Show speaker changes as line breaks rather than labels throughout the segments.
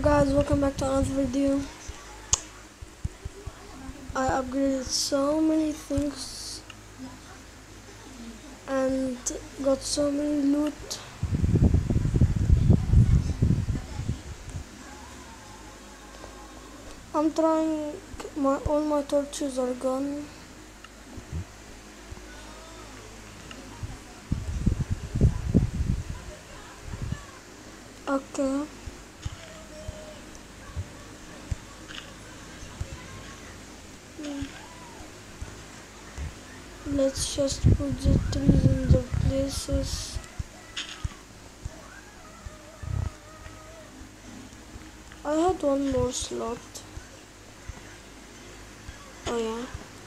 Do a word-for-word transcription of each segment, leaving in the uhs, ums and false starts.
Guys, welcome back to another video. I upgraded so many things and got so many loot. I'm trying, my all my torches are gone. Okay. Let's just put the trees in their places. I had one more slot. Oh yeah.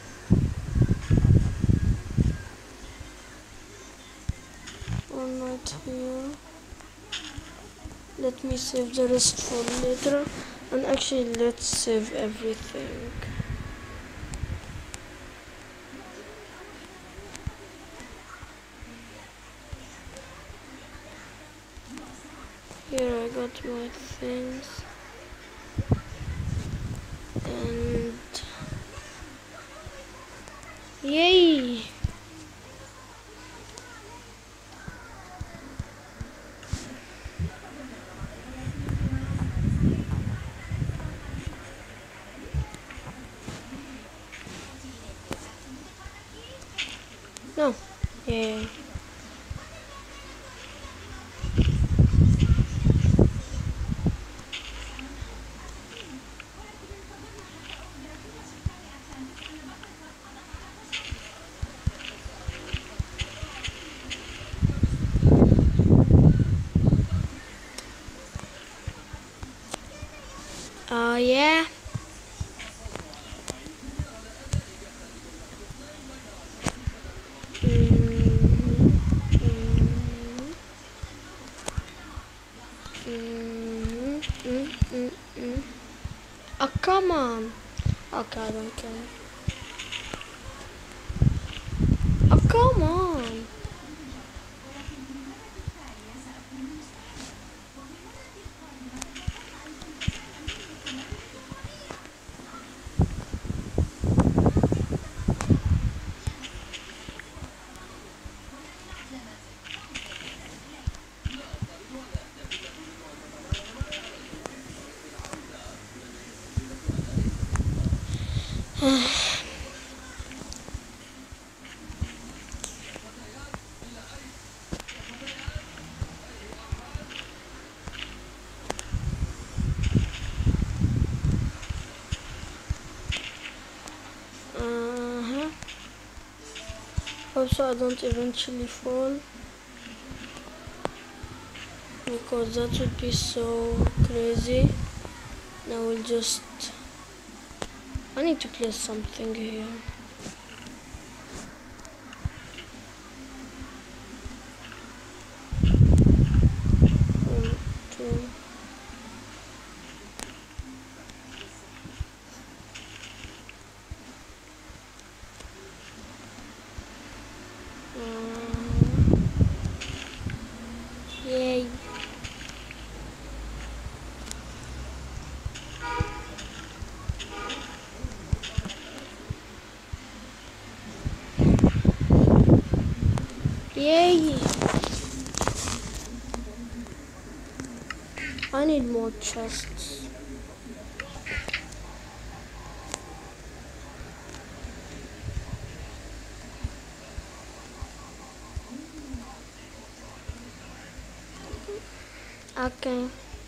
One right here. Let me save the rest for later. And actually, let's save everything. Here I got my things. And yay! No, yay. Uh, yeah. Mm-hmm. Mm-hmm. Oh, come on. Okay, I don't care. Oh, come on. Uh-huh. Also, I don't eventually fall, because that would be so crazy. And I will just... I need to place something here. One, two. Um, yay. Yay! I need more chests. Okay.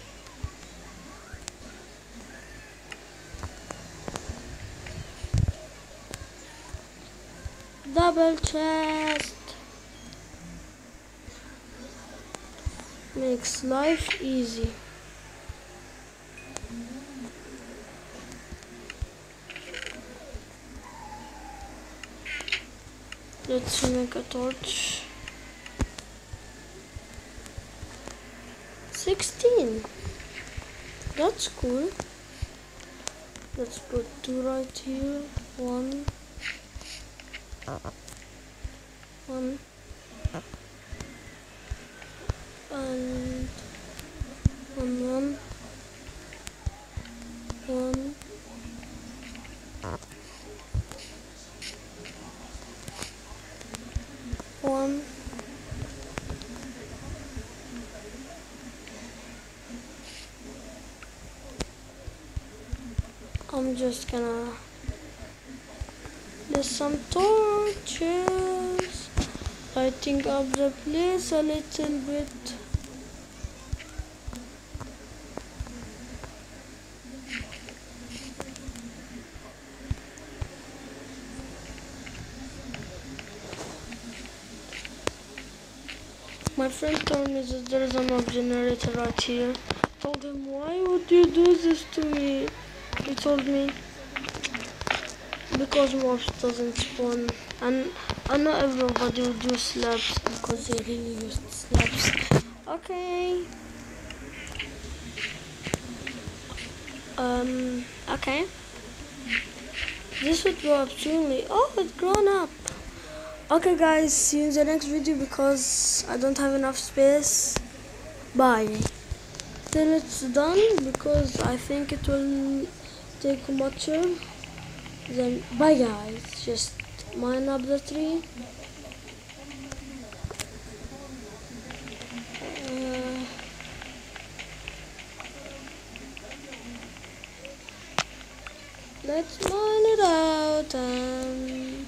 Double chest makes life easy. Let's make a torch. sixteen. That's cool. Let's put two right here. One. One. And one, one. I'm just gonna there's some torches. Lighting up the place a little bit. My friend told me that there is a mob generator right here. I told him, why would you do this to me? He told me, because mobs doesn't spawn. And I know everybody would use slabs because they really used slabs. Okay. Um, okay. This would grow up soonly. Oh, it's grown up. Okay guys, see you in the next video because I don't have enough space. Bye. Till it's done, because I think it will take much. Then bye guys, just mine up the tree. Uh, let's mine it out and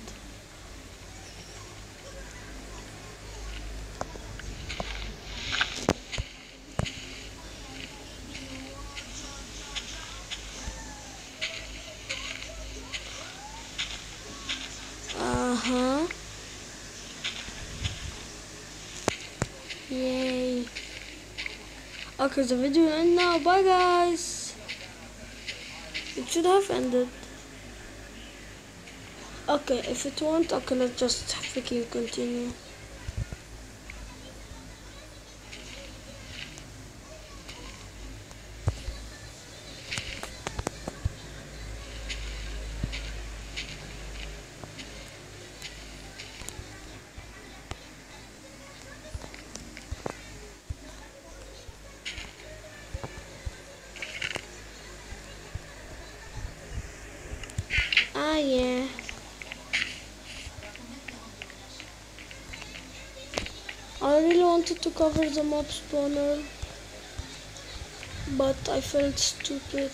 uh-huh. Yay. Okay, the video will end now. Bye guys. It should have ended. Okay, if it won't, okay, let's just freaking continue. Ah, yeah. I really wanted to cover the mob spawner, but I felt stupid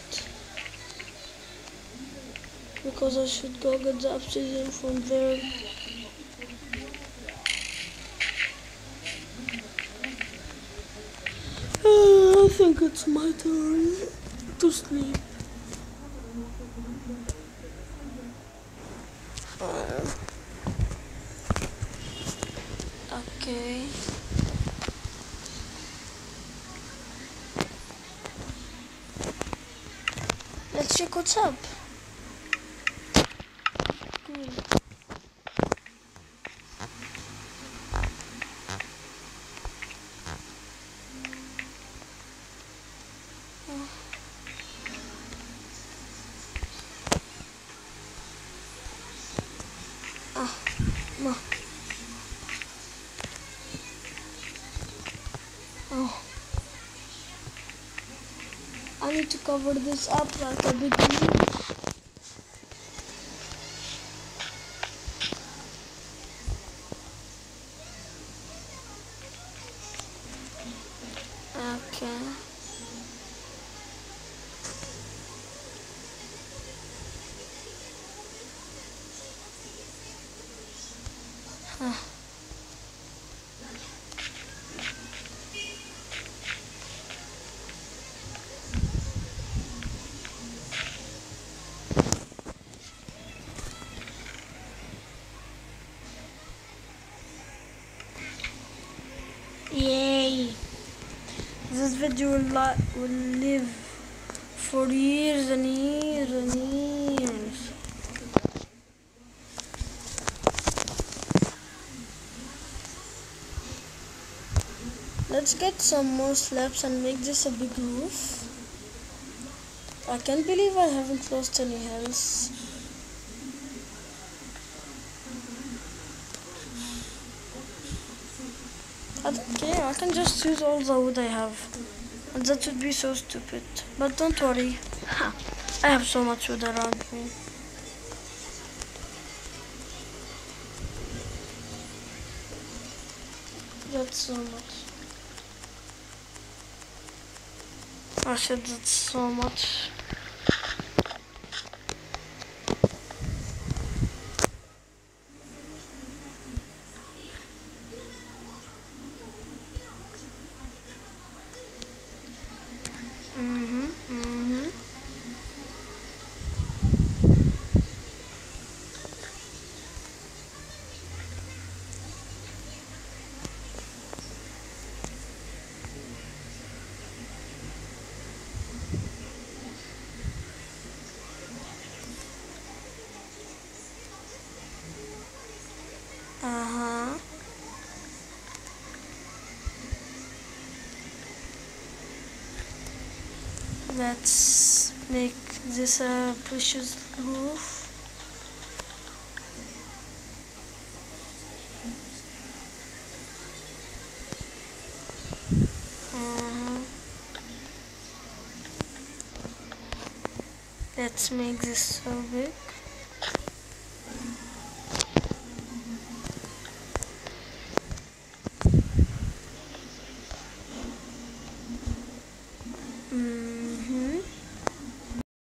because I should go get the obsidian from there. Uh, I think it's my turn to sleep. Uh, okay. Let's check what's up. Cool. Ah, no. Oh. I need to cover this up like a big leaf. Okay. Huh. Yay! This video will, li will live for years and years and years. Let's get some more slabs and make this a big roof. I can't believe I haven't lost any health. I don't care, I can just use all the wood I have. And that would be so stupid. But don't worry, I have so much wood around me. That's so much. I said that's so much. Let's make this a precious roof. Uh-huh. Let's make this so big.